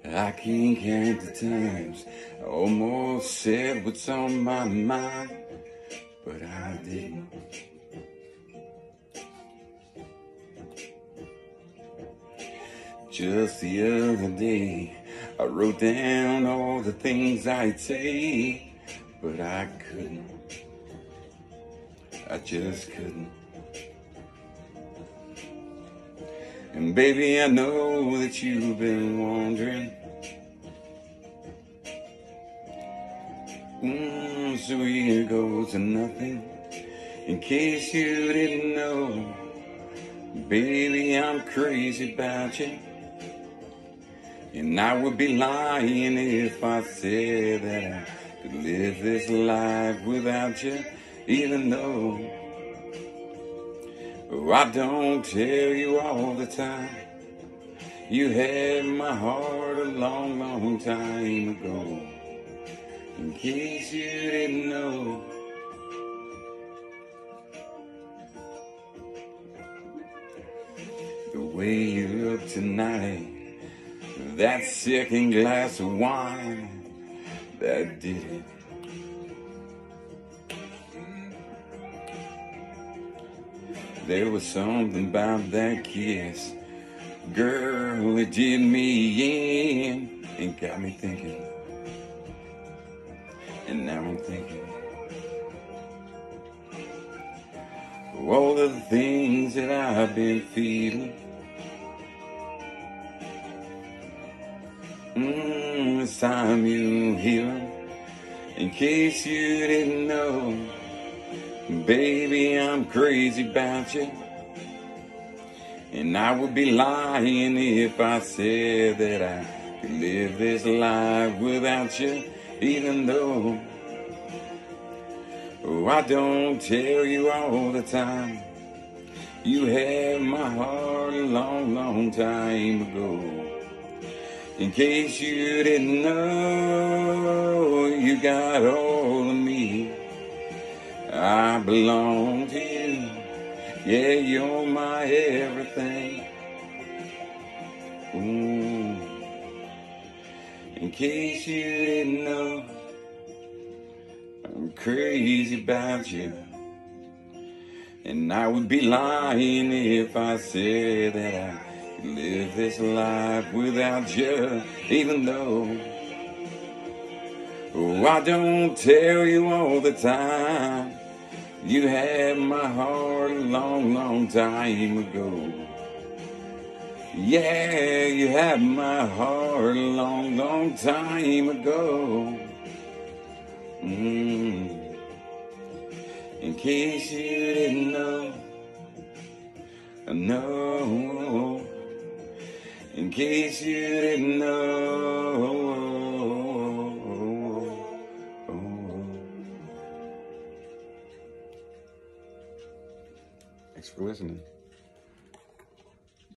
I can't count the times I almost said what's on my mind, but I didn't. Just the other day, I wrote down all the things I'd say, but I couldn't. I just couldn't. And baby, I know that you've been wondering. So here goes to nothing. In case you didn't know, baby, I'm crazy about you. And I would be lying if I said that I could live this life without you, even though I don't tell you all the time. You had my heart a long, long time ago. In case you didn't know. The way you look tonight, that second glass of wine, that did it. There was something about that kiss, girl, it did me in and got me thinking. And now I'm thinking of all the things that I've been feeling. It's time you hear 'em. In case you didn't know, baby, I'm crazy about you. And I would be lying if I said that I could live this life without you, even though I don't tell you all the time. You had my heart a long, long time ago. In case you didn't know, you got all of me. I belong to you. Yeah, you're my everything. In case you didn't know, I'm crazy about you. And I would be lying if I said that I could live this life without you, even though I don't tell you all the time. You had my heart a long, long time ago. Yeah, you had my heart a long, long time ago. In case you didn't know, no. In case you didn't know. Thanks for listening.